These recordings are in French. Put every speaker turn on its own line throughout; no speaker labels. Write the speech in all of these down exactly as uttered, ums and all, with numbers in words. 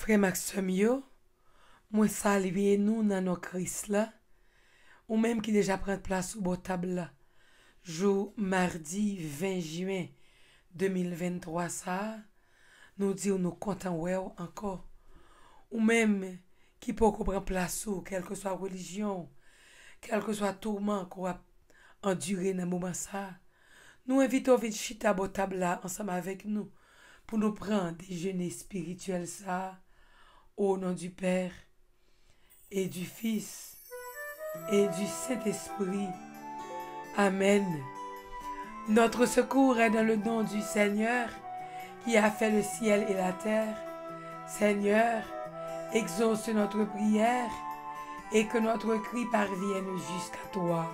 Frère Maxime yo, moi saluer nous dans nos Christ là, ou même qui déjà prend place sous beau table là. Jour mardi vingt juin deux mille vingt-trois ça, nous disons nous content ouais encore. Ou même qui peut prendre place sous quelle que soit religion, quel que soit tourment qu'on a enduré dans moment ça. Nous invitons à chita beau table là ensemble avec nous pour nous prendre déjeuner spirituel ça. Au nom du Père et du Fils et du Saint-Esprit. Amen. Notre secours est dans le nom du Seigneur qui a fait le ciel et la terre. Seigneur, exauce notre prière et que notre cri parvienne jusqu'à toi.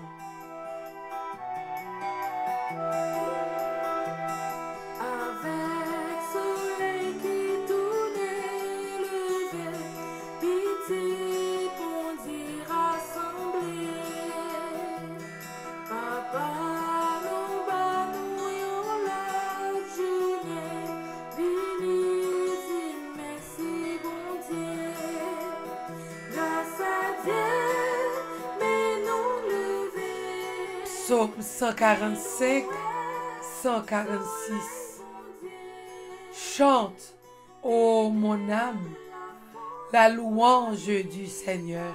Psaume cent quarante-cinq, cent quarante-six. Chante, ô mon âme, la louange du Seigneur.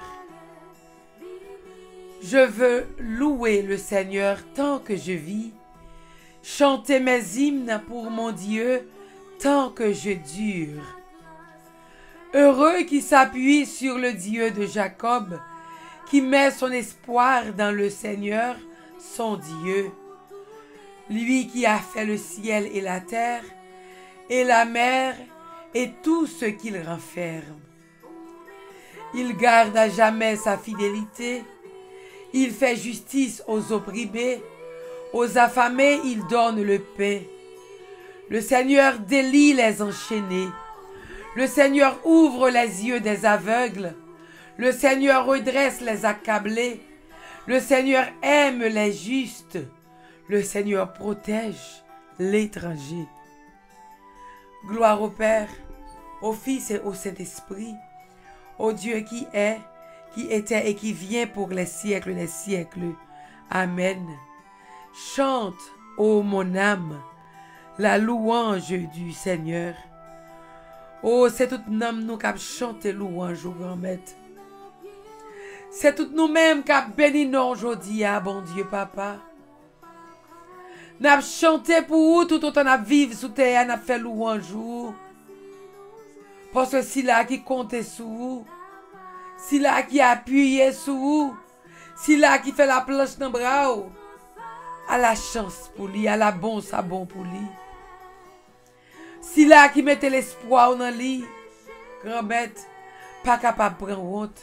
Je veux louer le Seigneur tant que je vis, chanter mes hymnes pour mon Dieu tant que je dure. Heureux qui s'appuie sur le Dieu de Jacob, qui met son espoir dans le Seigneur, son Dieu, lui qui a fait le ciel et la terre, et la mer et tout ce qu'il renferme. Il garde à jamais sa fidélité, il fait justice aux opprimés, aux affamés il donne le pain. Le Seigneur délie les enchaînés, le Seigneur ouvre les yeux des aveugles, le Seigneur redresse les accablés, le Seigneur aime les justes. Le Seigneur protège l'étranger. Gloire au Père, au Fils et au Saint-Esprit, au Dieu qui est, qui était et qui vient pour les siècles des siècles. Amen. Chante, ô mon âme, la louange du Seigneur. Oh, c'est tout nom nous qui chante louange au grand maître. C'est tout nous-mêmes qui bénissons aujourd'hui, ah bon Dieu, papa. Nous avons chanté pour vous, tout autant nous vivons sous terre, nous avons fait louange. Parce que c'est là qui compte sur vous, c'est là qui appuie sur vous, c'est là qui fait la planche dans le bras. À la chance pour lui, à la bon sabon pour lui. C'est là qui mette l'espoir dans lui, grand-maître, pas capable de prendre honte.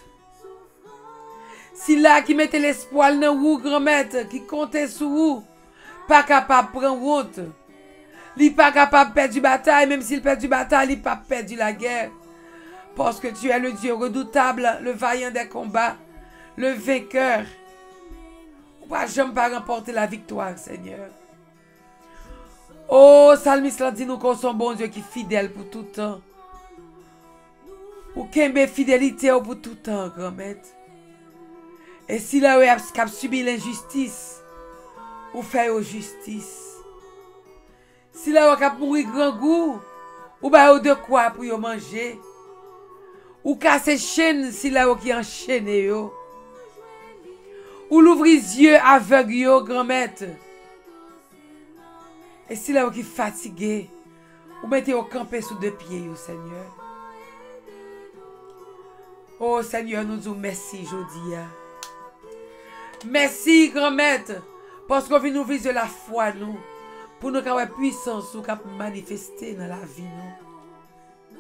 Si là qui mettait l'espoir dans vous, grand-maître, qui comptait sur vous, pas capable de prendre honte. Il n'est pas capable de perdre du bataille, même s'il perd du bataille, il n'est pas perdu la guerre. Parce que tu es le Dieu redoutable, le vaillant des combats, le vainqueur. On ne va jamais pas remporter la victoire, Seigneur. Oh, Salmiste dit nous qu'on son bon Dieu qui est fidèle pour tout temps. Ou qu'il ait fidélité pour tout temps, grand-maître. Et si là où il a subi l'injustice, ou fait justice. Si là où il a mouru grand goût, ou bah de quoi pour y manger. Ou casser chaîne si là où qui enchaîné yo. Ou l'ouvrir yeux aveugle yo grand-maître. Et si là où qui fatigué, ou mettez au campé sous deux pieds yo Seigneur. Oh Seigneur, nous disons merci aujourd'hui. Merci, grand-maître, parce qu'on vient nous ouvrir de la foi, nous, pour nous avoir puissance, nous capable manifester dans la vie, nous.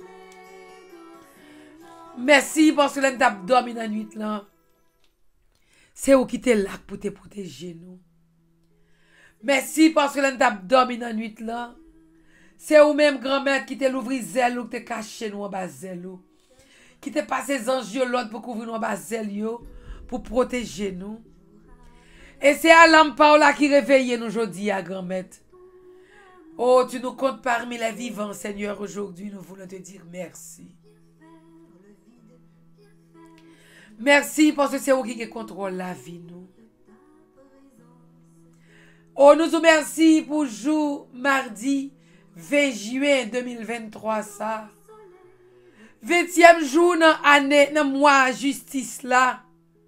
Merci parce que l'on t'a dormi dans la nuit, là. C'est où qui t'es là pour te protéger, nous. Merci parce que l'on t'a dormi dans la nuit, là. C'est où même, grand-maître, qui t'a l'ouvrir zèle, ou qui t'a caché nous en bas zèle, qui t'a passé les anges l'autre pour couvrir nous en bas zèle, pour protéger nous. Et c'est à l'empare là qui réveille nous aujourd'hui, à grand-maître. Oh, tu nous comptes parmi les vivants, Seigneur, aujourd'hui, nous voulons te dire merci. Merci parce que c'est vous qui contrôle la vie, nous. Oh, nous vous merci pour jour mardi vingt juin deux mille vingt-trois, ça. vingtième jour dans l'année, dans le mois justice là.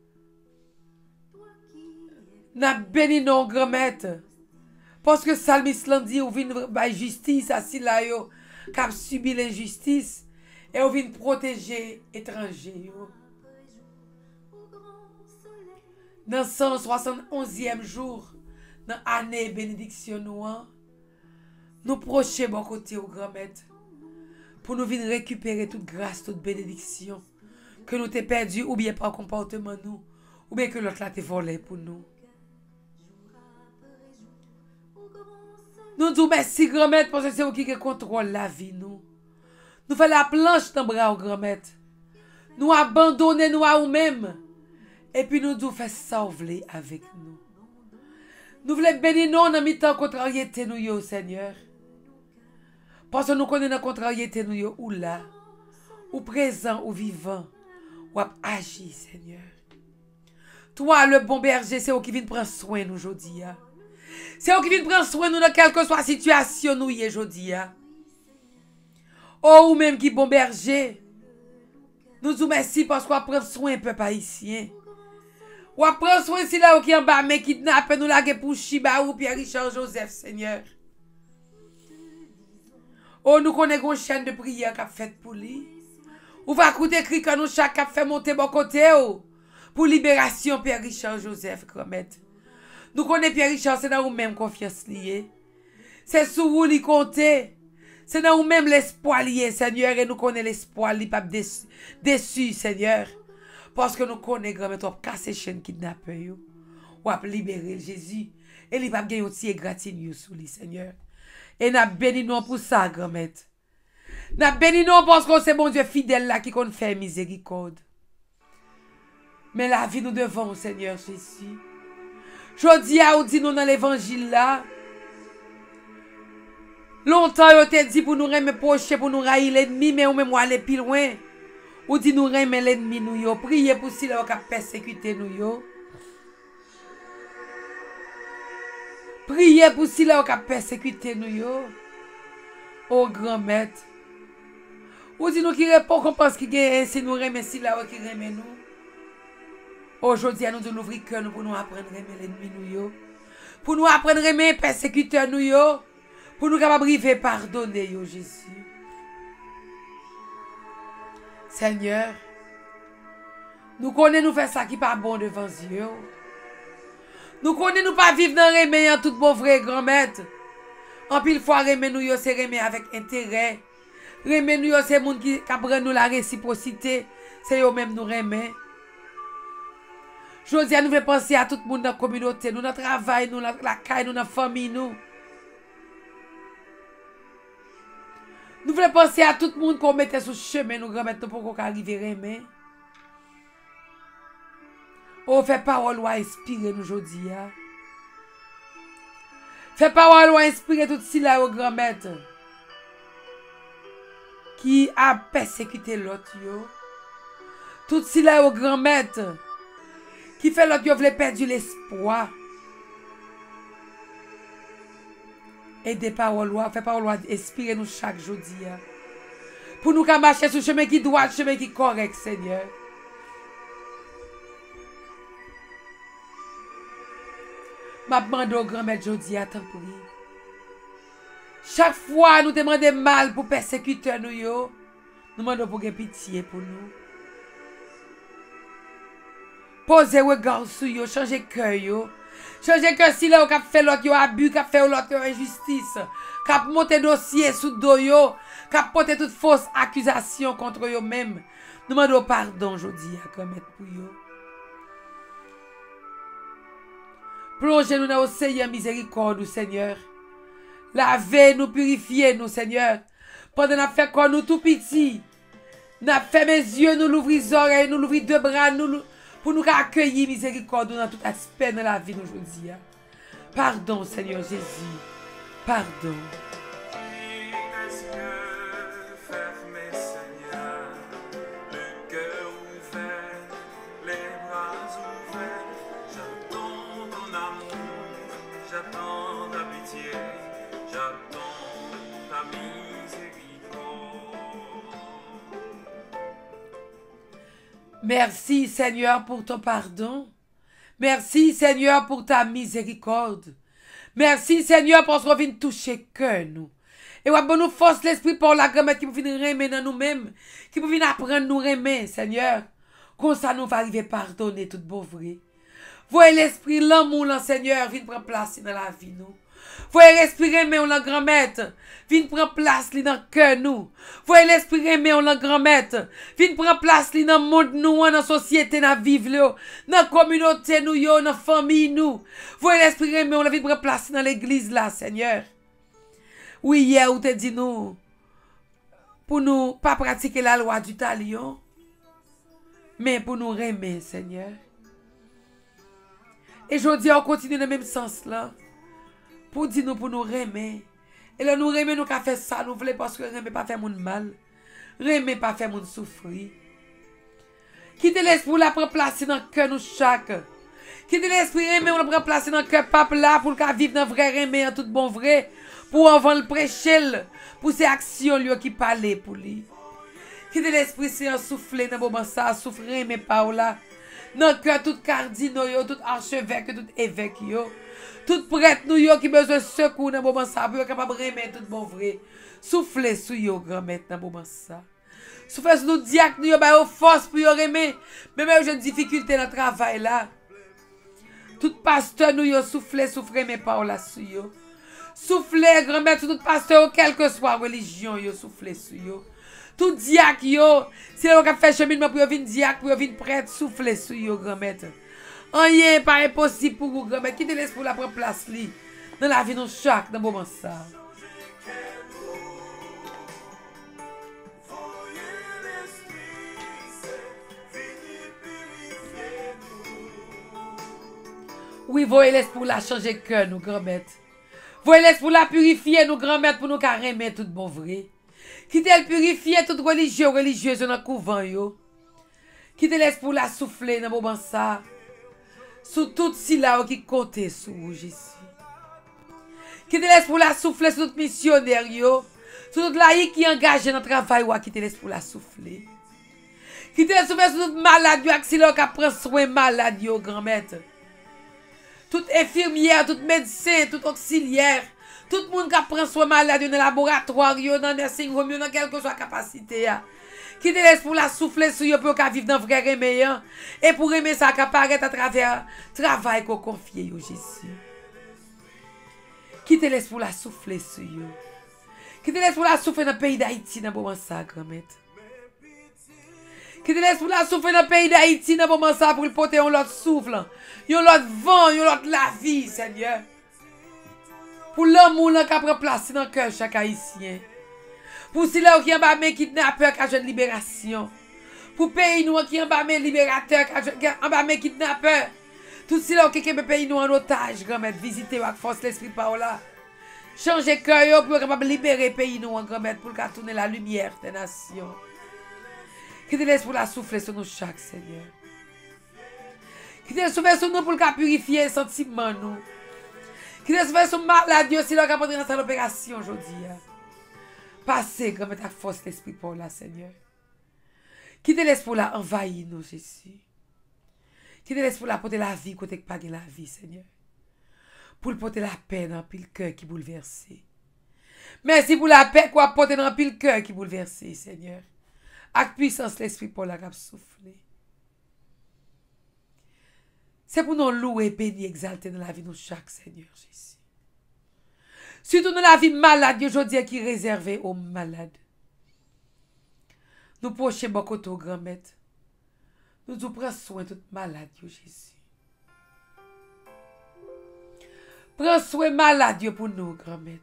N'a béni nos grand-mères. Parce que Salmis l'a dit, ou vient by justice à si là yo, qui a subi l'injustice, et ou vient protéger étrangers yo. Dans cent soixante et onzième jour, dans l'année bénédiction nous, nous prochons bon côté au grand-mère pour nous venir récupérer toute grâce, toute bénédiction que nous t'ai perdu ou bien par comportement nous, ou bien que l'autre l'a t'ai volé pour nous. Nous disons merci grand-mère parce que c'est vous qui contrôle la vie nous. Nous faisons la planche dans le bras au grand-mère. Nous abandonnons nous à nous-mêmes. Et puis nous nous faisons sauver avec nous. Nous voulons bénir nous dans mi-temps contrariété nous yo Seigneur. Parce que nous connaissons la contrariété nous yo ou là, ou présent ou vivant, ou agi Seigneur. Toi le bon berger, c'est vous qui vient prendre soin nous aujourd'hui. C'est vous qui vient prendre soin nous dans quelle que soit la situation nous y aujourd'hui. Oh ou même qui bon berger. Nous vous merci parce qu'on prend soin un peuple haïtien. Ou prend soin si là qui en bas mais kidnappe nous la pour Chiba ou Pierre Richard Joseph Seigneur. Oh nous connaissons une chaîne de prière qu'a fait pour lui. Ou va écouter cri quand nous chaque cap fait monter bon côté pour libération Pierre Richard Joseph grand-mère. Nous connaissons Pierre Richard, c'est dans nous-mêmes confiance liée. C'est sur vous li compter. C'est dans nous-mêmes l'espoir lié, Seigneur, et nous connaissons l'espoir li pas déçu, déçu, Seigneur. Parce que nous connaissons grand-mère trop casser chaîne kidnapper yo. Ou ap libérer Jésus et li pas gagner aussi égratignure sous lui, Seigneur. Et n'a béni nous pour ça, grand-mère. N'a béni nous parce que c'est bon Dieu fidèle là qui compte faire miséricorde. Mais la vie nous devons, Seigneur Jésus. Jodi a ou dit nous dans l'évangile là. Longtemps yo te dit pour nous remettre proche pour nous railler l'ennemi mais ou même aller plus loin. Ou dit nous remettre l'ennemi nous yo, prier pour si là qui persécuter nous yo. Prier pour si là qui persécuter nous yo. Oh grand-mère. Ou dit nous qui répond qu'on pense qu'il gagne si nous remettre si là qui remet nous. Aujourd'hui, nous devons ouvrir cœur pour nous apprendre à aimer l'ennemi nous. Pour nous apprendre à aimer les persécuteurs nous. Pour nous capables de pardonner, yo, Jésus. Seigneur, nous connaissons nous faire ça qui n'est pas bon devant Dieu. Nous connaissons nous pas vivre dans le remède en toute bon vrai grand-mère. En pile fois, remède nous, c'est remède avec intérêt. Remède nous, c'est les gens qui prennent nous la réciprocité. C'est eux-mêmes nous remède. Josia nous veut penser à tout le monde dans la communauté, nous dans le travail, nous dans la caille, nous dans la famille, nous. Nous voulons penser à tout le monde qu'on mettait sur le chemin, nous grand-mère pour qu'on arrive à aimer. Oh, fais parole ou inspirer nous aujourd'hui. Fais parole ou inspirer tout ce là au grand-mère qui a persécuté l'autre. Tout ce là au grand-mère qui fait l'autre qui voulait perdre l'espoir. Et des paroles, fait paroles, inspirez nous chaque jour. Pour nous marcher sur le chemin qui doit, le chemin qui est correct, Seigneur. Ma demande au grand-mère Jodi, attends pour lui. Chaque fois, nous demandons mal pour persécuter nous, nous demandons pour pitié pour nous. Posez regard sur yo, changez cœur yo. Changez cœur si là, vous fait l'autre abus, vous fait l'autre injustice, vous monté dossier sous dos yo, vous porté toute fausse accusation contre yo même. Nous demandons pardon aujourd'hui à commettre pour yo. Plongez-nous dans l'océan miséricorde, Seigneur. Lavez-nous, purifiez-nous, Seigneur. Pendant nous fait quoi nous tout petit. Nous fait mes yeux, nous l'ouvrir les oreilles, nous l'ouvrir deux bras, nous pour nous accueillir miséricorde dans tout aspect de la vie d'aujourd'hui. Pardon, Seigneur Jésus. Pardon. Merci, Seigneur, pour ton pardon. Merci, Seigneur, pour ta miséricorde. Merci, Seigneur, parce qu'on vient toucher que nous. Et ouais, bon, nous force l'esprit pour la grand-mère qui peut venir remettre dans nous-mêmes, qui peut venir apprendre nous remettre, Seigneur. Comme ça, nous va arriver à pardonner tout bon vrai. Voyez l'esprit, l'amour, le Seigneur, viens prendre place dans la vie, nous. Voyez l'esprit aimé, on la grand-mère, viens prendre place dans le cœur, nous. Voyez l'esprit aimé, on la grand-mère, viens prendre place dans le monde, nous, dans la société, dans la vie, dans la communauté, nous, dans la famille, nous. Voyez l'esprit aimé, on la vient prendre place dans l'église, là, Seigneur. Oui, hier, on te dit, nous, pour nous, pas pratiquer la loi du talion, mais pour nous aimer, Seigneur. Et je dis, on continue dans le même sens, là. Pour dire nous, pour nous remer. Et là, nous remer, nous qu'à faire ça, nous voulons parce que remer pas faire mon mal. Remer pas faire mon souffrir. Quittez l'esprit la prendre place dans le cœur nous chaque. Quittez l'esprit remer, on la prend place dans le cœur pape là, pour le vivre dans le vrai remer, en tout bon vrai. Pour avant le prêcher, pour ces actions lui qui parlaient pour lui. Quittez l'esprit c'est un souffler dans le moment ça, souffrir remer pas là. Dans le cœur, tout cardinal, tout archevêque, tout évêque, yo. Tout prêtre nous yo qui besoin de secours dans le moment ça, pour être capable de remettre tout bon vrai. Soufflez sur yo, grand-mère, dans le moment ça. Soufflez sur nous diacres, nous yo, bah, force pour yo remettre. Même j'ai une difficulté dans le travail là. Tout pasteur nous yo, soufflez, soufflez, mais pas là sur yo. Soufflez, grand-mère, tout pasteur, quelle que soit religion, yo, soufflez sur yo. Tout diacre yo, si on a fait cheminement pour venir diacre, pour venir prêtre, soufflez sur yo, grand-mère. Rien pas impossible pour vous, grand-mère. Quittez l'esprit la prendre place li. Dans la vie de chaque, dans le moment ça. Oui, voyez l'esprit la changer cœur, nous, grand-mère. Voyez l'esprit la purifier, nous, grand-mère, pour nous carrément tout bon vrai. Quittez le purifier, tout religieux, religieuse dans le couvent, yo. Quittez l'esprit la souffler dans le moment ça. Sous tout si là qui compte sur vous, Jésus. Quittez l'esprit la souffler sur tout missionnaire, yo. Sur tout laïc qui est engagé dans le travail, ou quittez l'esprit la souffler. Quittez l'esprit sur tout malade, yo, qui prend soin malade, yo, grand-mère. Tout infirmière, tout médecin, tout auxiliaire, tout le monde qui prend soin malade dans le laboratoire, yo, dans le nursing home, yo, dans quelle que soit la capacité. Quittez l'esprit la souffler sur yo pour qu'à vivre dans vrai remeillant. Et pour aimer ça qu'apparaître à travers le travail qu'on confie yo Jésus. Quittez l'esprit la souffler sur yo. Quittez l'esprit la souffler dans le pays d'Haïti dans le moment ça, grand-mère. Quittez l'esprit la souffler dans le pays d'Haïti dans le moment ça pour le porter un autre souffle. Un autre vent, un autre la vie, Seigneur. Pour l'amour qui a pris place dans le cœur de chaque Haïtien. Pour ceux qui ont bas kidnappeurs qui ont libération. Pour pays nous qui ont bas libérateurs qui ont bas kidnappeurs. Tous ceux qui ont pays nous en otage, grand-mère, visiter avec force l'esprit par là. Changer cœur pour capable libérer pays nous en grand-mère pour tourner la lumière des nations. Qui te laisse pour la souffler sur nous chaque Seigneur. Qui te laisse souffler sur nous pour purifier les sentiments nous. Qui te laisse souffler sur maladie aussi là qui dans cette opération aujourd'hui. Passez, grand-mère, ta force l'esprit pour la, Seigneur. Qui te laisse pour la envahir, nous, Jésus. Qui te laisse pour la porter la vie, côté que pas la vie, Seigneur. Pour le porter la paix dans le cœur qui bouleverse. Merci pour la paix qu'on a porté dans le cœur qui bouleverse, Seigneur. Avec puissance l'esprit pour la cap souffler. C'est pour nous louer, bénir, exalter dans la vie de chaque Seigneur, Jésus. Surtout dans la vie malade, aujourd'hui qui est réservée aux malades. Nous prochons beaucoup de grand-mère. Nous nous prenons soin de toute malade, Jésus. Prends soin malade pour nous, grand-mère.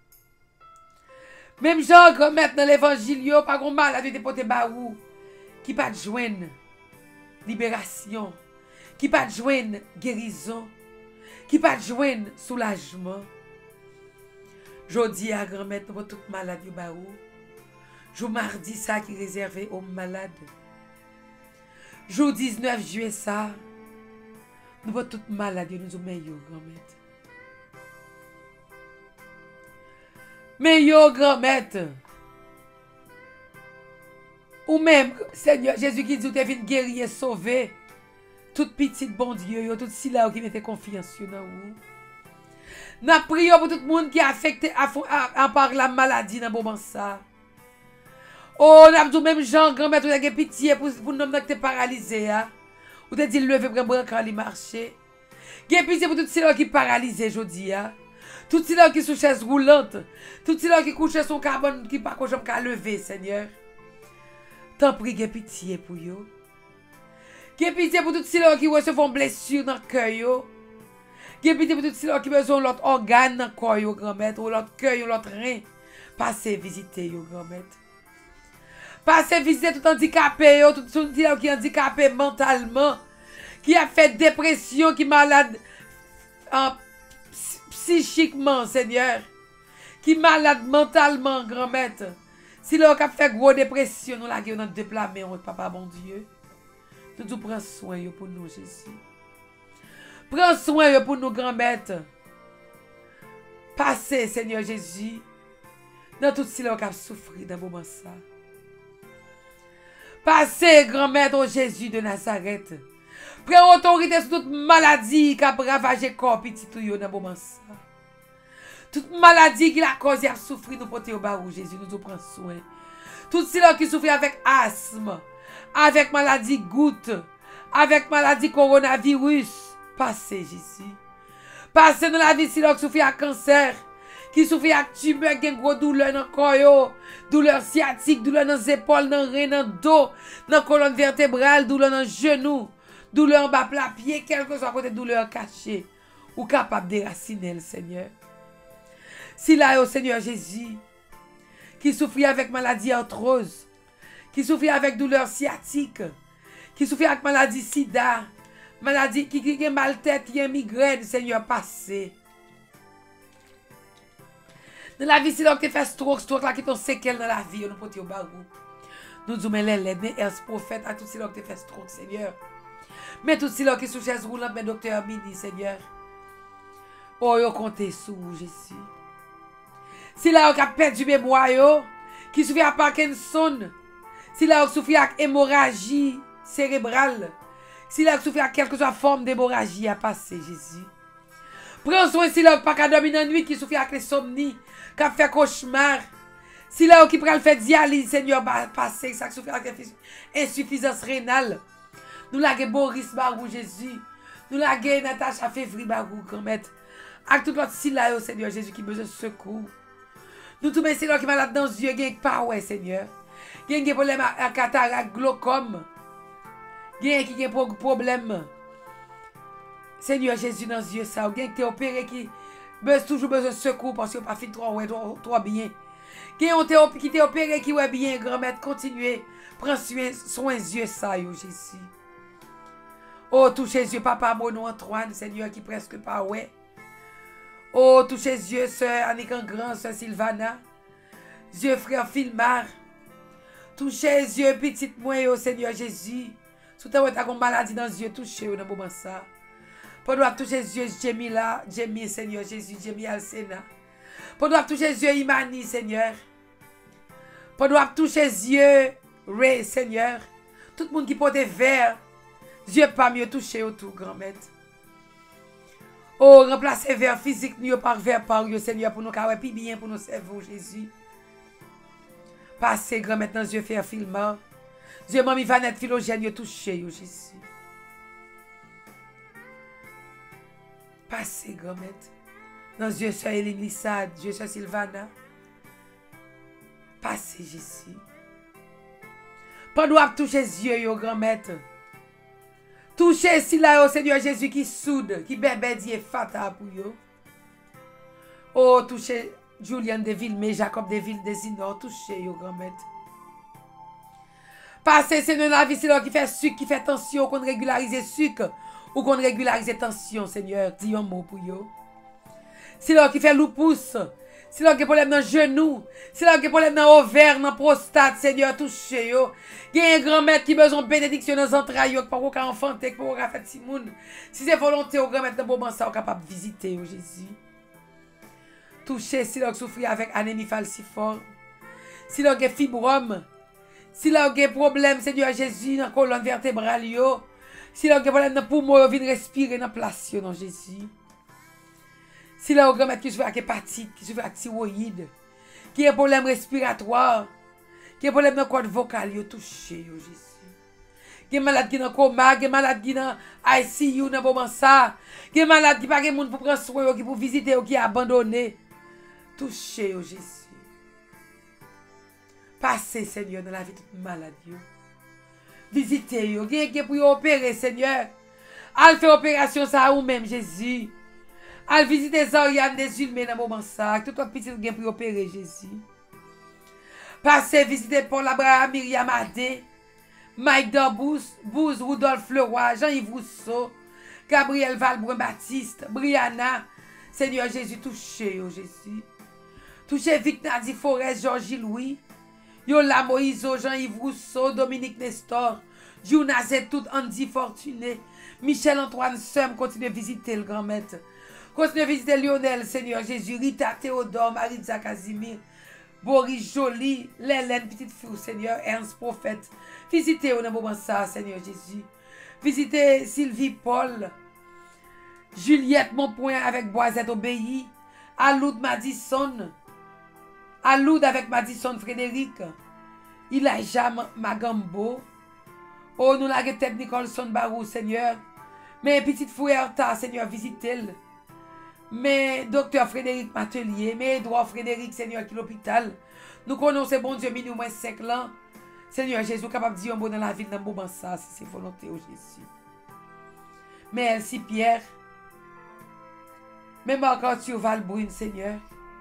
Même Jean, grand-mère, dans l'évangile, pas de malade de porter baou, qui pas de joindre libération, qui pas de joindre guérison, qui pas de joindre soulagement. Jodi à grand-mère, nous avons toute maladie baou. Jour mardi, ça qui est réservé aux malades. Jour dix-neuf juillet, ça, nous avons toute maladie, nous avons meilleur, grand-mère. Meilleur, grand-mère. Ou même, Seigneur, Jésus qui dit, tu es venu guérir et sauver. Toute petite bon Dieu, tout si là qui mette confiance dans vous. Nous prions pour tout le monde qui est affecté à, à, à par la maladie dans le moment ça. Oh, nous avons même Jean, grand-mère, tu as pitié pour, pour nous qui sont paralysés. Hein? Ou tu as dit, lever pour un quand il marche. Vous avez pitié pour tout ceux qui sont paralysés aujourd'hui. Hein? Tout ceux qui sont sur chaise roulante. Tout ceux qui couchent son carbone qui ne peuvent pas lever, Seigneur. T'en prie, vous avez pitié pour eux. Vous avez pitié pour tout ceux qui reçoivent blessure dans le cœur. Vous avez pitié pour tout ceux qui ont besoin de l'autre organe dans le corps, grand-mère, ou l'autre cœur, ou l'autre rein. Passez visiter, grand-mère. Passez visiter tout handicapé, tout ceux qui est handicapé mentalement, qui a fait dépression, qui est malade euh, psychiquement, Seigneur, qui est malade mentalement, grand-mère. Si l'on a fait gros dépression, nous l'avons dans deux plats, mais papa, bon Dieu, nous nous prenons soin pour nous, Jésus. Prends soin pour nous, grand-mère. Passez, Seigneur Jésus, dans tout ce qui a souffert dans le moment ça. Passez, grand-mère, au Jésus de Nazareth. Prends autorité sur toute maladie qui a ravagé le corps petit tout dans le moment ça. Toute maladie qui a causé à souffrir, nous porter au barou, Jésus, nous nous prenons soin. Tout ceux qui souffrent avec asthme, avec maladie goutte, avec maladie coronavirus, passez, Jésus. Passez dans la vie, si qui souffrent avec cancer, qui souffrent avec tumeur, qui ont gros douleur dans le corps, douleur sciatique, douleur dans les épaules, dans le rein, dans le dos, dans la colonne vertébrale, douleur dans le genou, douleur en bas plat pied, quel que soit côté douleur cachée, ou capable de déraciner le Seigneur. Si là, au Seigneur Jésus, qui souffre avec maladie arthrose, qui souffre avec douleur sciatique, qui souffre avec maladie sida, maladie qui, qui, qui mal tête, qui a migraine, Seigneur, passez. Dans la vie, si l'on fait stroke, stroke là qui t'ont séquelles dans la vie, on peut te barou. Nous disons, mais les l'aide, mais est prophète à tout ceux qui fait stroke, Seigneur. Mais tout ceux qui sont chaise roulante, mais docteur Mini, Seigneur. Oh, yo comptez sur Jésus. Si là, on a perdu mémoire, qui souffre à Parkinson, si là, on souffre à hémorragie cérébrale, si là, on souffre à quelque soit forme d'hémorragie à passer, Jésus. Prends soin si là, on pas dormir dans la nuit, qui souffre à l'insomnie, qui a fait cauchemar. Si là, on qui prend le fait dialyse, Seigneur, passer, ça souffre à insuffisance rénale. Nous l'avons Boris Barou, Jésus. Nous l'avons Natacha Février Barou, grand-mère. Avec tout l'autre si là, Seigneur Jésus, qui a besoin de secours. Nous tous, Seigneur, qui est malade dans les yeux, qui n'est pas, ouais, Seigneur. Qui a un problème à cataracte, glaucome. Qui a un problème, Seigneur Jésus, dans les yeux, ça. Qui a été opéré, qui a toujours besoin de secours parce qu'il n'a pas fait trop, ouais, trop, trop bien. Qui a été opéré, qui est bien, grand-mère, continuez. Prends soin des yeux, ça, Jésus. Oh, touchez les yeux, papa, mon Antoine, Seigneur, qui presque pas, ouais. Oh, touchez les yeux, sœur Annick Grand, sœur Sylvana. Yeux, frère Filmar. Touchez les yeux, petite moi, oh Seigneur Jésus. Sous ta une maladie dans les yeux, touchez dans le moment ça. Pendant que toucher les yeux, Jémi là, Jémi, Seigneur Jésus, Jémi Alcena. Pendant que toucher les yeux, Imani, Seigneur. Pendant que toucher les yeux, Ray, Seigneur. Tout le monde qui porte verre, yeux pas mieux toucher autour, grand-mère. Oh, remplacez vers physique nous par vers par vous, Seigneur, pour nous faire plus bien pour nous servir, Jésus. Passez, grand-mère, dans les yeux, faire filmant. Dieu, maman, Vanette, Philogène, touché, Jésus. Passez, grand-mère, dans les yeux, soeur Eline Lissade, Dieu, soeur Sylvana. Passez, Jésus. Pendant que toucher les yeux, grand-mère. Touchez si là, au Seigneur Jésus qui soude, qui bébédie et fata pour vous. Oh, touchez Julien de Villemé, Jacob de Ville des Inor, touchez yo, grand-mère. Passez, Seigneur, la vie, c'est là qui fait sucre, qui fait tension, qu'on régularise sucre, ou qu'on régularise tension, Seigneur. Dis un mot pour vous. C'est là qui fait lupus. Si l'on a des problèmes dans le genou, si l'on a des problèmes dans l'ovaire, dans la prostate, Seigneur, touchez yo. Il y a un grand-maître qui a besoin de bénédiction dans les entrailles, qui n'a pas enfanté, qui n'a pas fait si moun. Si c'est volonté, au grand-maître, dans le moment, ça, capable de visiter, Jésus. Touchez si l'on souffre avec anémie falciforme, si l'on a fibrome, Si là, vous avez problème, Seigneur Jésus, dans la colonne vertébrale, yo. Si là, vous avez problème dans le poumon, vous venez respirer dans la place, non Jésus. Si là, vous avez qui souffre avec hépatite, qui souffre avec thyroïde, qui a problème respiratoire, qui a problème dans le corps vocal, yo, touché, yo Jésus. Qui est malade qui dans coma, qui est malade qui dans I C U dans moment ça, qui est malade qui pas de monde pour prendre soin, qui pour visiter, qui est abandonné. Touché au Jésus. Passez Seigneur dans la vie de toute malade. Visitez yo, qui pour opérer Seigneur. Al faire opération ça ou même Jésus. Al visiter les organes des humains dans moment ça, tout autre petit qui pour opérer Jésus. Passez visiter Paul Abraham, Myriam Adé. Mike Darbous, Bouze, Rudolph Leroy, Jean-Yves Rousseau, Gabriel Valbrun Baptiste, Brianna, Seigneur Jésus, touchez, oh Jésus. Touchez Vic Nadi Forest, Georgie Louis, Yola Moïse, Jean-Yves Rousseau, Dominique Nestor, Jonas et tout, Andy Fortuné, Michel Antoine Seum, continue de visiter le grand maître. Continue de visiter Lionel, Seigneur Jésus, Rita Théodore, Maritza Casimir, Boris Jolie, Lélène, petite fille, Seigneur, Ernst Prophète. Visitez au moment ça, Seigneur Jésus. Visitez Sylvie Paul, Juliette Monpoint avec Boisette Obéi, Aloud Madison, Aloud avec Madison Frédéric, Elijah Magambo. Oh, nous la tête Nicholson Barou, Seigneur. Mais petite frère, Seigneur, visitez-le. Mais docteur Frédéric Matelier, mais Edouard Frédéric, Seigneur, qui l'hôpital. Nous connaissons, bon Dieu, minimum moins cinq ans. Seigneur Jésus, capable de dire un bon dans la ville, dans le moment ça, si c'est volonté au Jésus. Mais Elsie Pierre, mais Marc-Arthur Valbrune, Seigneur.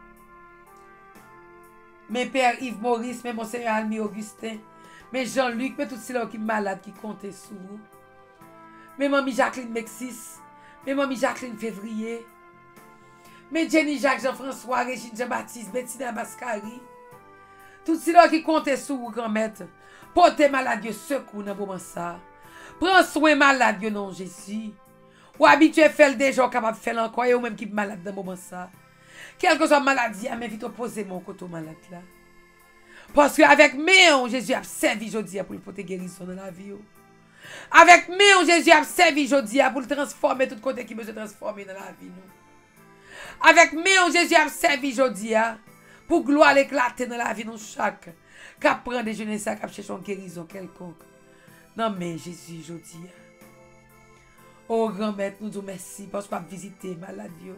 Mais Père Yves Maurice, mais mon Seigneur Almi Augustin. Mais Jean-Luc, mais tous ceux qui sont malades, qui comptent sur vous. Mais Mamie Jacqueline Mexis, mais Mamie Jacqueline Février. Mais Jenny Jacques, Jean-François, Régine Jean-Baptiste, Bettina Mascari. Tout cela qui compte sur vous, grand-mère. Portez malade, secours dans le moment ça. Prends soin malade, non Jésus. Ou habitué à faire des gens capables de faire encore, ou même qui est malade dans le moment ça. Quelle que soit maladie, m'invite à poser mon côté malade là. Parce qu'avec moi, Jésus a servi aujourd'hui pour le porter guérison dans la vie. Avec moi, Jésus a servi aujourd'hui pour le transformer tout côté qui veut se transformer dans la vie. Avec moi, Jésus a servi aujourd'hui pour gloire l'éclater dans la vie de chaque. Qui prend déjeuner ça, qui cherche une guérison quelconque. Non mais Jésus, aujourd'hui. Oh grand-mère, nous disons merci parce qu'on a visité maladie.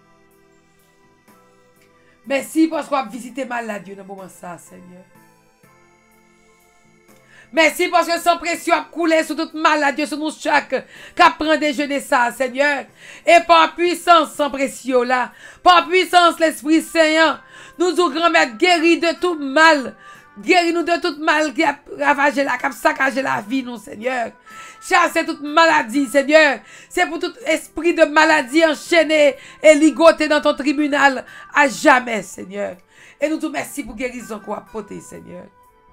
Merci parce qu'on a visité maladie dans le moment ça, Seigneur. Merci parce que sans pression a coulé sur toute maladie, sur nous chaque, qui prend déjeuner ça, Seigneur. Et par puissance sans pression là, par puissance l'Esprit Saint, nous nous grand-mère guéris de tout mal. Guéris-nous de tout mal qui a ravagé la, qui a saccagé la vie, nous, Seigneur. Chassez toute maladie, Seigneur. C'est pour tout esprit de maladie enchaîné et ligoté dans ton tribunal à jamais, Seigneur. Et nous te merci pour guérison qu'on a porté, Seigneur.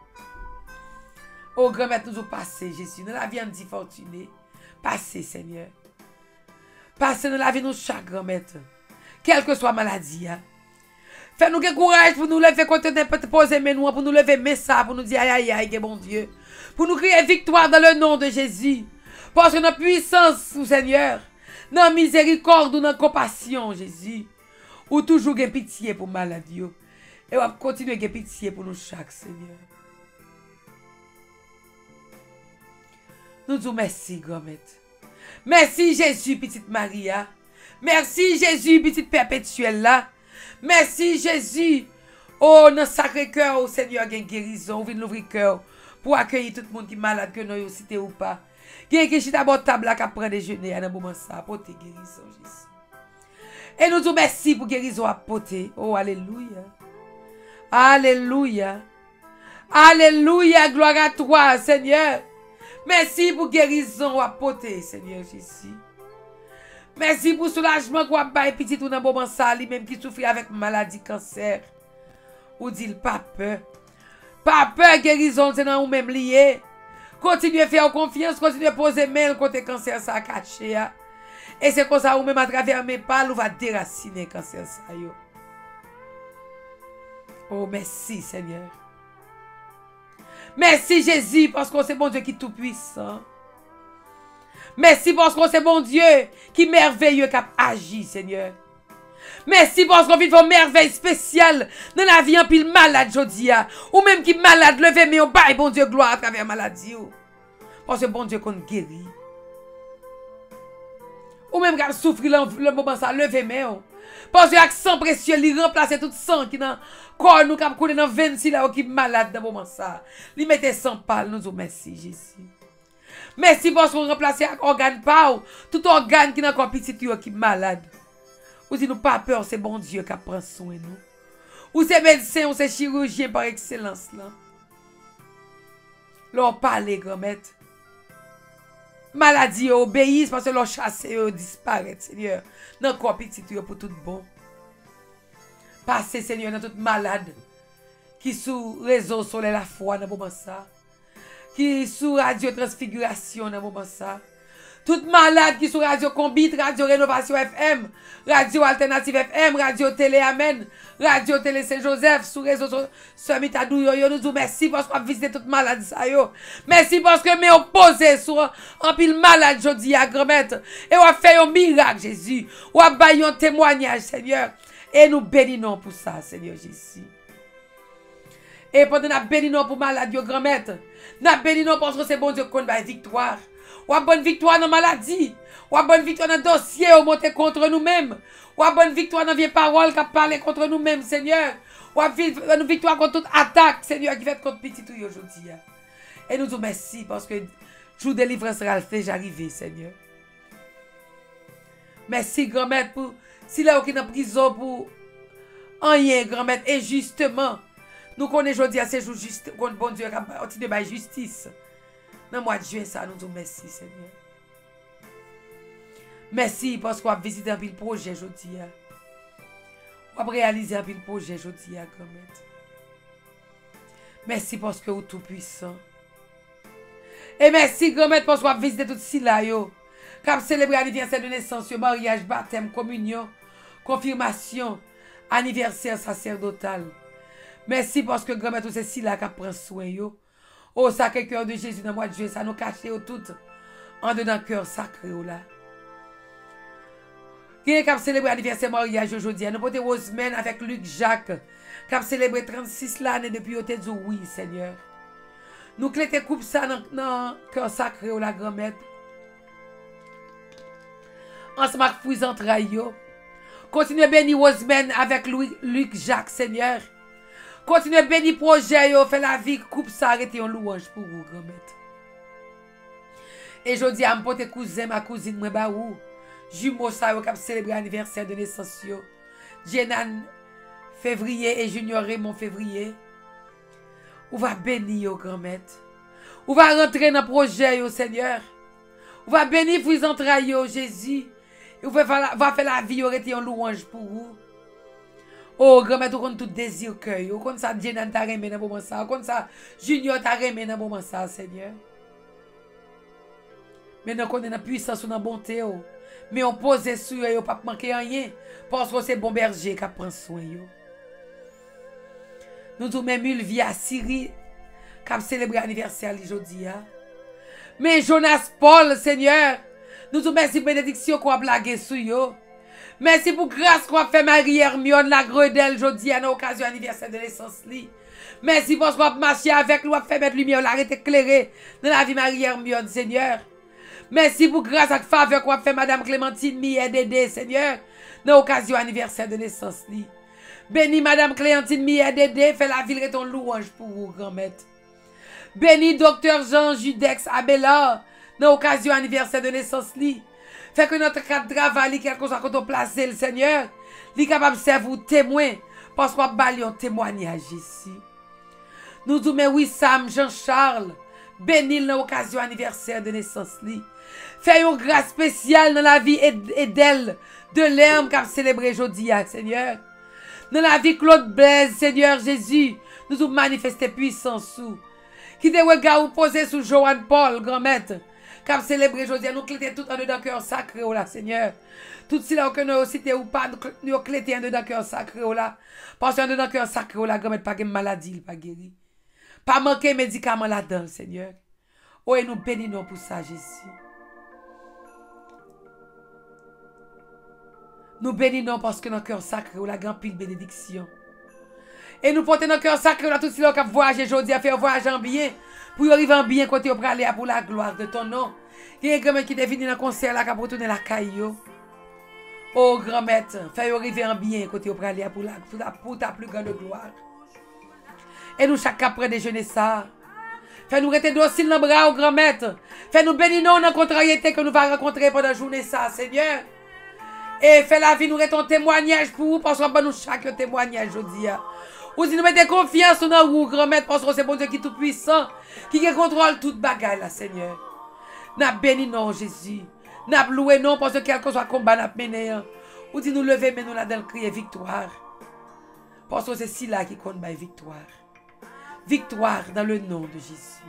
Oh, grand-mère, nous nous passez, Jésus. Dans la vie, on dit fortuné. Passez, Seigneur. Passez dans la vie, nous, chaque grand-mère. Quelle que soit maladie, hein. Fais-nous que courage pour nous lever contre des poser mais nous pour nous lever mais ça pour nous dire aïe aïe aïe bon Dieu. Pour nous crier victoire dans le nom de Jésus. Parce que notre puissance, Seigneur, dans miséricorde ou dans compassion, Jésus, ou toujours de pitié pour maladie. Et on va continuer de pitié pour nous chaque, Seigneur. Nous disons merci, grand-mère. Merci Jésus, petite Maria. Merci Jésus, petite perpétuelle là. Merci Jésus. Oh, notre sacré cœur, oh Seigneur, il y a une guérison. Ouvre l'ouvrir cœur pour accueillir tout le monde qui est malade, que nous cité ou pas. Il y a qui est à table là qui prend déjeuner à un moment ça, pour te guérison, Jésus. Et nous disons merci pour guérison à porter. Oh, alléluia. Alléluia. Alléluia, gloire à toi, Seigneur. Merci pour guérison à porter, Seigneur Jésus. Merci pour soulagement qu'on a baillé petit tout dans moment ça, lui-même qui souffre avec maladie cancer. Ou dit pas peur. Pas peur, guérison, c'est dans vous-même lié. Continuez à faire confiance, continuez à poser main côté cancer ça caché. Et c'est comme ça vous même à travers mes pales, vous va déraciner cancer ça yo. Oh merci Seigneur. Merci Jésus parce qu'on c'est bon Dieu qui est tout puissant. Merci parce qu'on c'est bon Dieu qui est merveilleux, qui a agi, Seigneur. Merci parce qu'on vit vos merveilles spéciales dans la vie en pile malade, Jodia. Ou même qui malade, levez mais on baille, bon Dieu, gloire à travers la maladie. Parce que bon Dieu qu'on guérit. Ou même qui souffre le moment ça, levez mais parce que avec sang précieux, il remplace tout sang qui dans corps nous qui coule dans vingt-six là qui malade dans moment ça. Il mettait sang pâle, nous disons merci Jésus. Merci parce qu'on remplace avec organe pas tout organe qui dans corps petit qui est malade. Ou si nous pas peur, c'est bon Dieu qui prend soin de nous. Ou c'est médecin, ou c'est chirurgien par excellence là. Leur parler grand-mère. Maladie obéissent parce que leur chasse disparaît, Seigneur. Dans le corps petit pour tout bon. Passez, Seigneur, dans toute malade qui sous réseau soleil la foi dans le moment ça. Qui sous radio transfiguration dans le moment ça. Toute malade qui sous radio Combit, radio Rénovation F M, radio Alternative F M, radio Télé Amen, radio Télé Saint-Joseph, sous réseau Summit Adou, yo nous disons merci parce qu'on a visité toute malade ça yo. Merci parce que mais on posé sur un pile malade jodi à grand-mère et on a fait un miracle Jésus. On a baillé un témoignage Seigneur et nous bénissons pour ça Seigneur Jésus. Et pendant nous bénissons pour malade yo grand-mère, nous bénissons parce que c'est bon Dieu qu'on va victoire. Ou a bonne victoire dans la maladie. Ou a bonne victoire dans le dossier ou monter contre nous-mêmes. Ou a bonne victoire dans les paroles qui parlent contre nous-mêmes, Seigneur. Ou a une victoire contre toute attaque, Seigneur, qui fait contre petit tout aujourd'hui. Et nous disons merci parce que jour de délivrance sera déjà arrivé, Seigneur. Merci, grand-mère, pour si là qui est en prison pour rien, grand-mère. Et justement, nous connaissons aujourd'hui à ce jour juste, bon Dieu, qui a justice. Dans le mois de juin, ça nous dit merci, Seigneur. Merci parce qu'on a visité un pile projet aujourd'hui. On a réalisé un pile projet aujourd'hui, grand-mère. Merci parce que vous êtes tout puissant. Et merci, grand-mère, parce qu'on a visité tout ce là, yo. Comme célébrer l'anniversaire de naissance, mariage, baptême, communion, confirmation, anniversaire sacerdotal. Merci parce que grand-mère, tout ceci là qui prend soin, yo. Oh, sacré cœur de Jésus dans le mois de juillet, ça nous cache toutes en dedans le cœur sacré là. Qui est qui célébrer l'anniversaire mariage aujourd'hui? Nous portons Rosemary avec Luc Jacques, qui a célébré trente-six l'année depuis au dit oui, Seigneur. Nous clétons coupe ça dans le cœur sacré la grand-mère. Ensemble avec fouilles entrailles. Continuez à bénir Rosemary avec Luc Jacques, Seigneur. Continuez à bénir le projet, fait la vie, coupe ça, arrêtez en louange pour vous, grand-mère. Et je dis à mon pote cousin, ma cousine, moi, bah, ou, jumeau, ça, qui a célébré l'anniversaire de naissance, Jenan, février, et Junior Raymond, février. On va bénir, grand-mère. On va rentrer dans le projet, Seigneur. On va bénir vos entrailles, Jésus. Et on va faire la vie, arrêtez en louange pour vous. Oh, grand-mère, on tout désir cœur. On ça Jenan t'a remis dans le moment ça. On ça Junior t'a remis dans le moment ça, Seigneur. Maintenant qu'on est dans la puissance ou dans la bonté, mais on pose sur eux, pas manquer rien. Parce que c'est bon berger qui prend soin. Nous disons même Ulvia Syrie qui a célébré l'anniversaire aujourd'hui. Mais Jonas Paul, Seigneur, nous disons merci bénédiction qu'on a blagué sur eux. Merci pour grâce qu'on a fait Marie Hermione, la Gredelle, aujourd'hui, à l'occasion de l'anniversaire de naissance. Merci parce qu'on a marché avec nous, on a fait mettre lumière, on a arrêté éclairé dans la vie Marie Hermione, Seigneur. Merci pour grâce à faveur qu'on a fait Madame Clémentine Millet Dédé, Seigneur, dans l'occasion de l'anniversaire de naissance. Béni Madame Clémentine Millet Dédé, fait la ville et ton louange pour vous, grand-mère. Béni Docteur Jean Judex Abelard, dans l'occasion de l'anniversaire de naissance. Fait que notre cadre de travail, quelque chose qu'on a placé, le Seigneur, il est capable de servir témoin, parce qu'on a bali un témoignage ici. Nous disons, mais oui, Sam, Jean-Charles, béni l'occasion anniversaire de naissance. Fait une grâce spéciale dans la vie et d'elle, de l'herbe qu'a célébré aujourd'hui, Seigneur. Dans la vie Claude Blaise, Seigneur Jésus, nous avons manifesté puissance sous. Qui te regarde posé sous Joanne Paul, grand-mère. Comme célébrer aujourd'hui, nous clétons tout en dedans le cœur sacré, là, Seigneur. Tout cela que nous cité ou pas, nous clétons en dedans le cœur sacré, là. Parce qu'en dedans le cœur sacré, là, grand-mère, pas de maladie, pas guéri. Pas manquer médicaments là-dedans, Seigneur. Oh, et nous bénissons pour ça, Jésus. Nous bénissons parce que notre cœur sacré, ou la grande pile bénédiction. Et nous portons notre cœur sacré, on a tout ce qui a voyagé aujourd'hui, à faire voyager en bien, pour y arriver en bien, côté pour aller pour la gloire de ton nom. Il y a un grand qui est venu dans le concert, là, qui a retourné la caillou. Oh, grand maître, fais arriver en bien, côté pour aller pour, la, pour, la, pour ta plus grande gloire. Et nous, chaque après déjeuner ça, fais-nous rester dociles dans le bras, au grand maître. Fais-nous bénir dans la contrariété que nous allons rencontrer pendant la journée, ça, Seigneur. Et fais la vie, nous restons témoignage pour vous, parce que nous chaque témoignage aujourd'hui. Ou si nous mettons confiance dans vous, grand maître, parce que c'est bon Dieu qui est tout puissant, qui contrôle toute bagaille, là, Seigneur. N'a béni non, Jésus. N'a loué non, parce que quel que soit le combat, n'a mené. Ou dit nous lever, mais nous là dans le crier victoire. Parce que c'est si là qui compte by victoire. Victoire dans le nom de Jésus.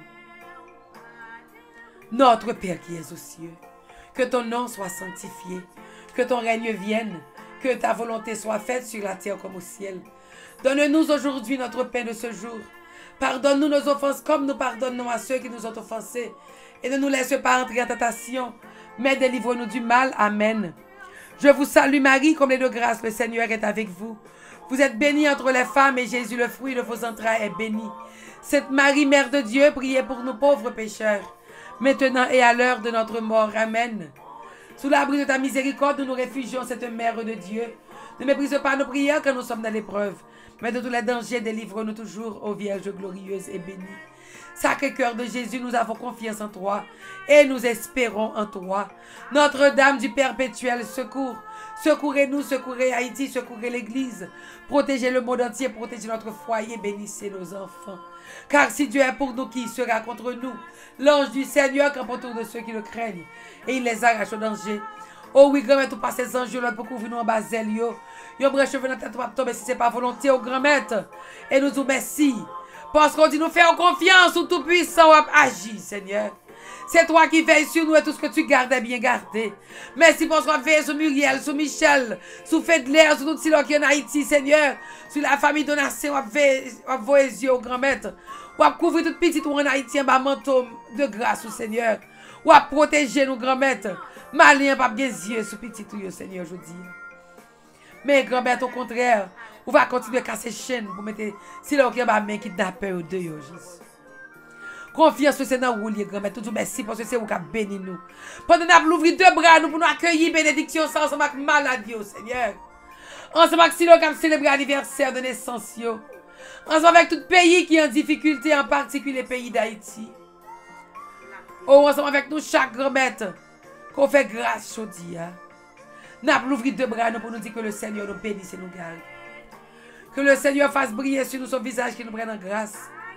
Notre Père qui es aux cieux, que ton nom soit sanctifié, que ton règne vienne, que ta volonté soit faite sur la terre comme au ciel. Donne-nous aujourd'hui notre pain de ce jour. Pardonne-nous nos offenses comme nous pardonnons à ceux qui nous ont offensés. Et ne nous laisse pas entrer en tentation, mais délivre-nous du mal. Amen. Je vous salue Marie, comblée de grâce, le Seigneur est avec vous. Vous êtes bénie entre les femmes et Jésus, le fruit de vos entrailles, est béni. Sainte Marie, Mère de Dieu, priez pour nous pauvres pécheurs, maintenant et à l'heure de notre mort. Amen. Sous l'abri de ta miséricorde, nous nous réfugions, cette Mère de Dieu. Ne méprise pas nos prières quand nous sommes dans l'épreuve, mais de tous les dangers, délivre-nous toujours, ô Vierge glorieuse et bénie. Sacré-Cœur de Jésus, nous avons confiance en toi et nous espérons en toi. Notre-Dame du perpétuel secours, secourez-nous, secourez Haïti, secourez l'Église. Protégez le monde entier, protégez notre foyer, bénissez nos enfants. Car si Dieu est pour nous, qui sera contre nous? L'ange du Seigneur campe autour de ceux qui le craignent et il les arrache au danger. Oh oui, grand-mère, tout pas ces anges-là pour couvrir nous en bas zèle, yo. Yo brèche dans la tête, tomber si c'est pas volonté, au grand-mère. Et nous vous merci. Parce qu'on dit nous faire confiance au Tout-Puissant, agis, Seigneur. C'est toi qui veilles sur nous et tout ce que tu gardes est bien gardé. Merci pour ce qu'on veille sur Muriel, sur Michel, sur Fedler, sur tout ce qui est en Haïti, Seigneur. Sur la famille Donatien, on veille, on voit les yeux au grand-maître. On va couvrir toute petite ou en Haïti, un manteau de grâce au Seigneur. On va protéger nos grand-maîtres. Malien, pas bien yeux sur petit ou Seigneur, je dis. Mais grand-mère, au contraire, on va continuer à casser chaîne pour mettre si l'on qui a main qui n'a peur de Jésus. Confiance c'est dans vous, grand-mère. Toujours merci parce que c'est vous qui béni nous. Pendant que nous ouvrons deux bras nous pour nous accueillir bénédiction sans ensemble avec maladie, Seigneur. Ensemble avec si l'on qui célébrer l'anniversaire de naissance. Ensemble avec tout pays qui est en difficulté, en particulier le pays d'Haïti. Oh, ensemble avec nous chaque grand-mère qu'on fait grâce aujourd'hui. Nous avons ouvert deux bras pour nous dire que le Seigneur nous bénisse et nous garde. Que le Seigneur fasse briller sur nous son visage qui nous prenne en grâce.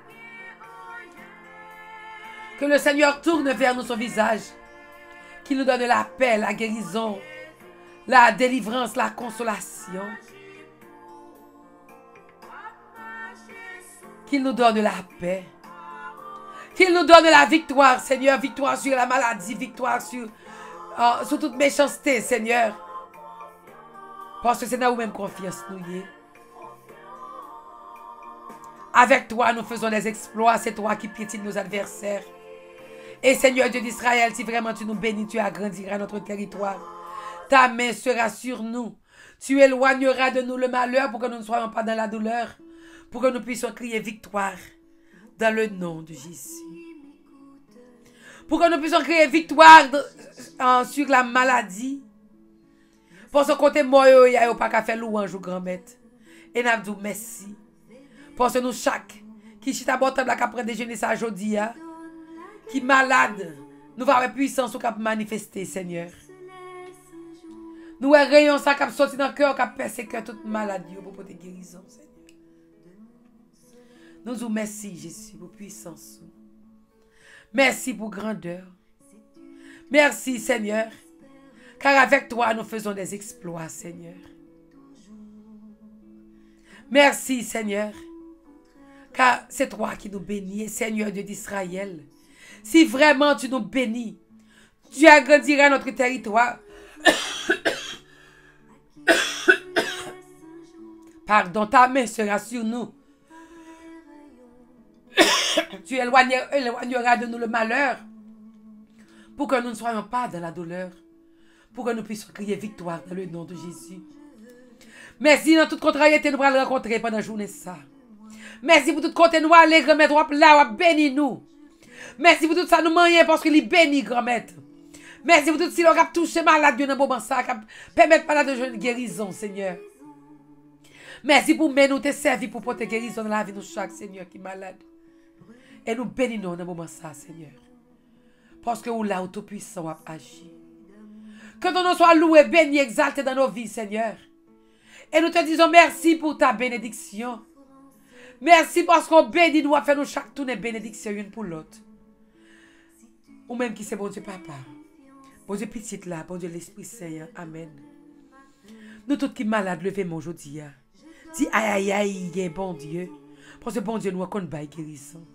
Que le Seigneur tourne vers nous son visage. Qu'il nous donne la paix, la guérison, la délivrance, la consolation. Qu'il nous donne la paix. Qu'il nous donne la victoire, Seigneur. Victoire sur la maladie, victoire sur, euh, sur toute méchanceté, Seigneur. Parce que c'est dans nous-mêmes confiance, nous y est. Avec toi, nous faisons des exploits. C'est toi qui piétines nos adversaires. Et Seigneur Dieu d'Israël, si vraiment tu nous bénis, tu agrandiras notre territoire. Ta main sera sur nous. Tu éloigneras de nous le malheur pour que nous ne soyons pas dans la douleur. Pour que nous puissions crier victoire dans le nom de Jésus. Pour que nous puissions crier victoire de, euh, sur la maladie. Pour ce côté, moi, il n'y a pas qu'à faire louange au grand-maître. Et nous avons dit merci. Parce que nous, chaque qui chita botte la capre déjeuner ça aujourd'hui, qui malade, nous avons puissance au cap manifester, Seigneur. Nous ayons ça qui sorti dans le cœur, qui persécute toute maladie pour porter guérison, Seigneur. Nous vous merci, Jésus, pour puissance. Merci pour grandeur. Merci, Seigneur. Car avec toi, nous faisons des exploits, Seigneur. Merci, Seigneur. Car c'est toi qui nous bénis, Seigneur Dieu d'Israël. Si vraiment tu nous bénis, tu agrandiras notre territoire. Pardon, ta main sera sur nous. tu éloigneras, éloigneras de nous le malheur, pour que nous ne soyons pas dans la douleur, pour que nous puissions crier victoire dans le nom de Jésus. Merci dans toute contrariété, nous allons rencontrer pendant la journée ça. Merci pour toute côté, nous allons grand-mère, là, béni nous. Merci pour tout ça, nous manions parce qu'il est béni, grand-mère. Merci pour tout si l'on a touché malade, Dieu, dans le moment ça, permettre pas de guérison, Seigneur. Merci pour nous te servir pour porter guérison dans la vie de chaque Seigneur qui est malade. Et nous bénissons dans le moment ça, Seigneur. Parce que où là, où tout puissant a agi. Que ton nom soit loué, béni, exalté dans nos vies, Seigneur. Et nous te disons merci pour ta bénédiction. Merci parce qu'on bénit nous à faire nous chaque tournée bénédiction une pour l'autre. Ou même qui c'est bon Dieu Papa. Bon Dieu petite là, bon Dieu l'Esprit Saint. Amen. Nous tous qui malades, levez-moi aujourd'hui. Dis aïe aïe aïe, bon Dieu. Parce que bon Dieu nous a qu'on baille guérison.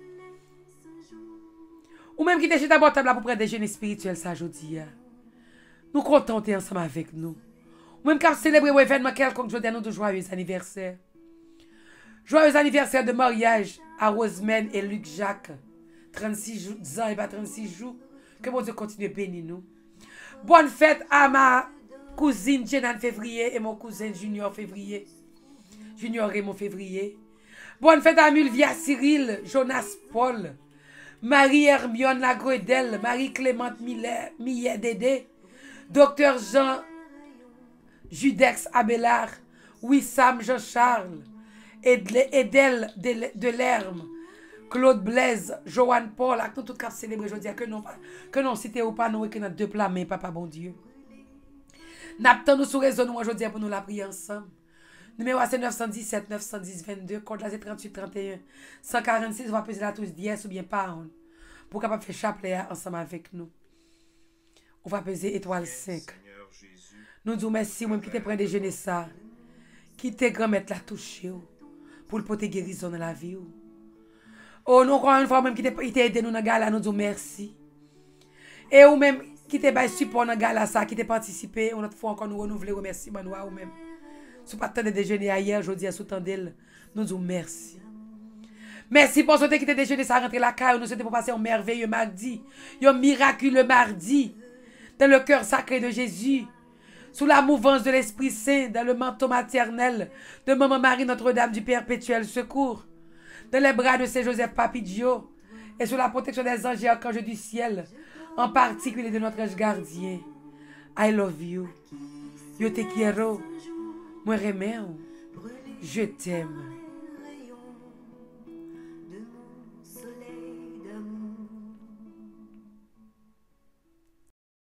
Ou même qui t'es d'abord table pour prendre des jeûnes spirituels ça aujourd'hui. Nous contenter ensemble avec nous. Ou même quand célébrer un événement quelconque, je dis à nous de joyeux anniversaire. Joyeux anniversaire de mariage à Rosemène et Luc Jacques. trente-six ans et pas trente-six jours. Que bon Dieu continue de bénir nous. Bonne fête à ma cousine Jenan février et mon cousin Junior février. Junior Raymond février. Bonne fête à Mulvia Cyril, Jonas Paul, Marie Hermione Lagredel, Marie Clémente Millet Dédé, Docteur Jean Judex Abélard, Wissam Jean-Charles, Edel de Lerme, Claude Blaise, Joanne Paul, à tout cas célébrer aujourd'hui, que non, que non, si t'es ou pas, nous, et que nous deux plats, mais papa, bon Dieu. N'attendons nous sous raison, nous, aujourd'hui, pour nous la prier ensemble. Numéro c'est neuf cent dix-sept, neuf cent dix, vingt-deux, code là c'est trente-huit, trente et un, cent quarante-six, on va peser la touche dièse ou bien parole. Pour capable faire chapelet ensemble avec nous. On va peser étoile cinq. Nous disons merci, moi qui te prends déjeuner ça. Qui te grand-mère la toucher pour le porter guérison dans la vie. Oh, nous, encore une fois, même qui t'a aidé nous dans la gala, nous disons merci. Et ou même qui t'a baillé support dans la gala, ça, qui t'a participé, on a fois encore nous renouveler, remercie, Manoa, ou même. Si pas de déjeuner hier, aujourd'hui, à Soutandel, nous disons merci. Merci pour ce qui t'a déjeuné, ça rentre la caille, nous souhaitons pour passer un merveilleux mardi, un miraculeux mardi, dans le cœur sacré de Jésus, sous la mouvance de l'Esprit Saint, dans le manteau maternel de Maman Marie Notre-Dame du Perpétuel Secours, dans les bras de Saint-Joseph Papidio, et sous la protection des anges et archanges du ciel, en particulier de notre ange gardien. I love you. Yo te quiero. Moi, remets, je t'aime.